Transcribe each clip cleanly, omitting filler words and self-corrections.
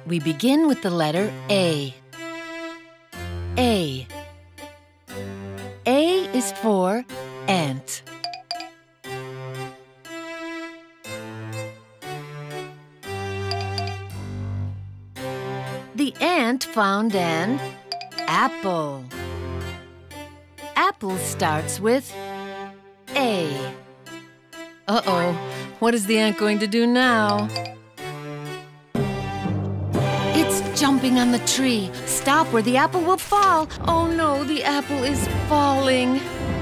We begin with the letter A. A. A is for ant. The ant found an apple. Apple starts with A. Uh-oh, what is the ant going to do now? It's jumping on the tree. Stop where the apple will fall. Oh no, the apple is falling.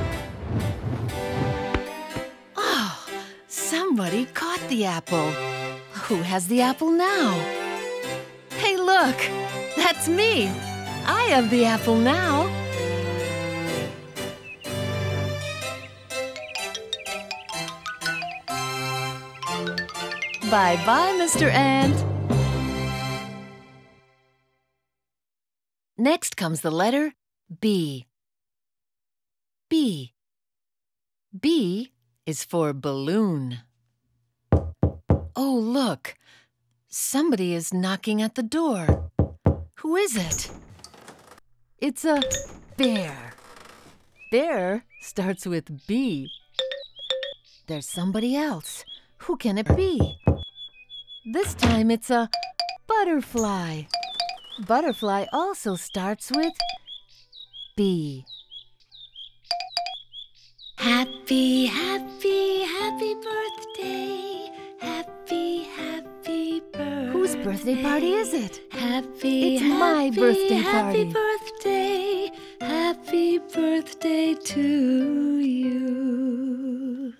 Oh, somebody caught the apple. Who has the apple now? Hey, look, that's me. I have the apple now. Bye-bye, Mr. Ant. Next comes the letter B. B. B is for balloon. Oh, look. Somebody is knocking at the door. Who is it? It's a bear. Bear starts with B. There's somebody else. Who can it be? This time it's a butterfly. Butterfly also starts with B. Happy, happy, happy birthday. Happy, happy birthday. Whose birthday party is it? Happy, It's my birthday party. Happy birthday. Happy birthday to you.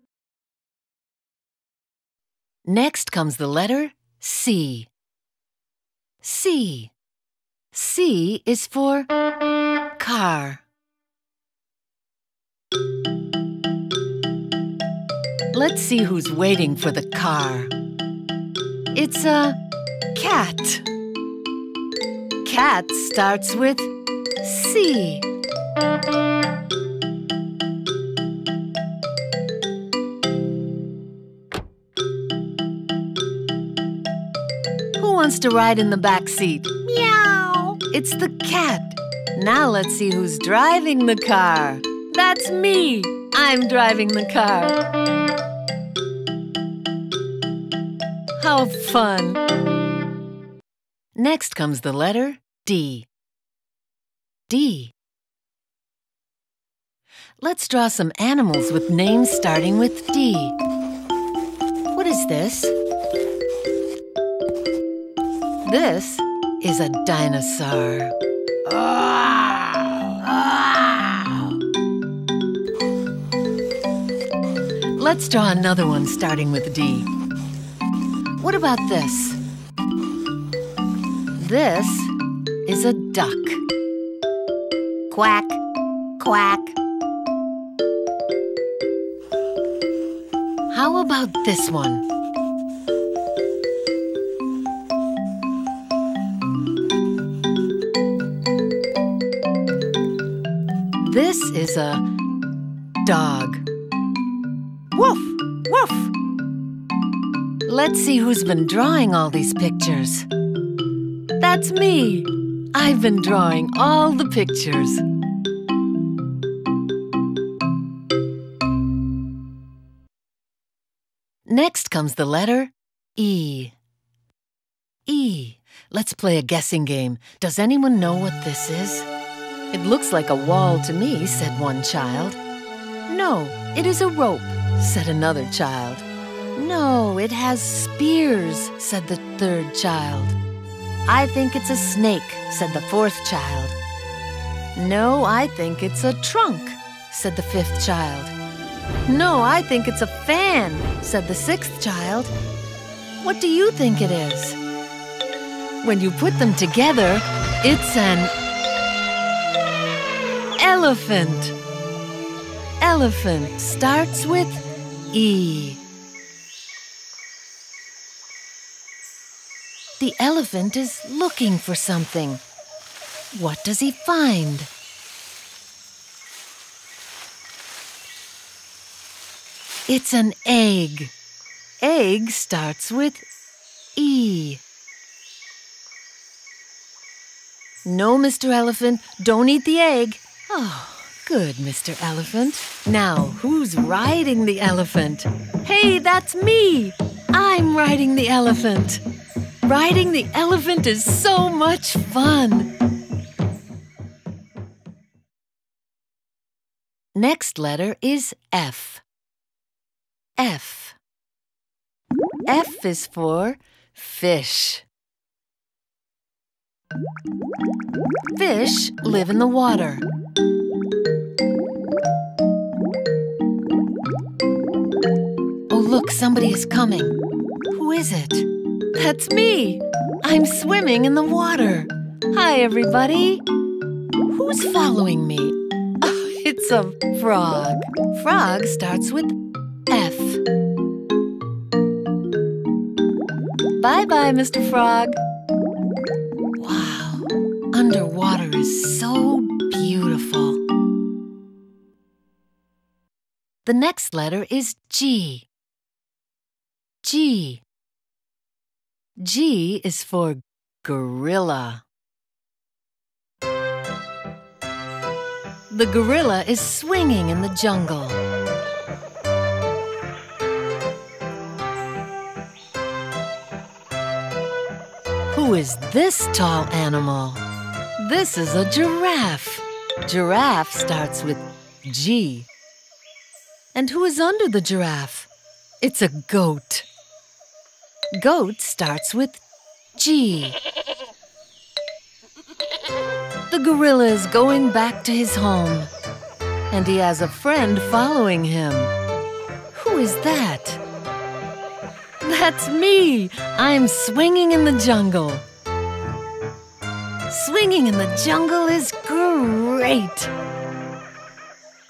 Next comes the letter C. C. C is for car. Let's see who's waiting for the car. It's a cat. Cat starts with C. Who wants to ride in the back seat? Meow! It's the cat. Now let's see who's driving the car. That's me. I'm driving the car. How fun! Next comes the letter D. D. Let's draw some animals with names starting with D. What is this? This is a dinosaur. Let's draw another one starting with D. What about this? This is a duck. Quack, quack. How about this one? This is a dog. Woof, woof. Let's see who's been drawing all these pictures. That's me. I've been drawing all the pictures. Next comes the letter E. E. Let's play a guessing game. Does anyone know what this is? It looks like a wall to me, said one child. No, it is a rope, said another child. No, it has spears, said the third child. I think it's a snake, said the fourth child. No, I think it's a trunk, said the fifth child. No, I think it's a fan, said the sixth child. What do you think it is? When you put them together, it's an elephant. Elephant starts with E. The elephant is looking for something. What does he find? It's an egg. Egg starts with E. No, Mr. Elephant, don't eat the egg. Oh, good, Mr. Elephant. Now, who's riding the elephant? Hey, that's me! I'm riding the elephant. Riding the elephant is so much fun. Next letter is F. F. F is for fish. Fish live in the water. Oh, look, somebody is coming. Who is it? That's me. I'm swimming in the water. Hi, everybody. Who's following me? Oh, it's a frog. Frog starts with F. Bye-bye, Mr. Frog. Wow, underwater is so beautiful. The next letter is G. G. G is for gorilla. The gorilla is swinging in the jungle. Who is this tall animal? This is a giraffe. Giraffe starts with G. And who is under the giraffe? It's a goat. Goat starts with G. The gorilla is going back to his home, and he has a friend following him. Who is that? That's me! I'm swinging in the jungle. Swinging in the jungle is great!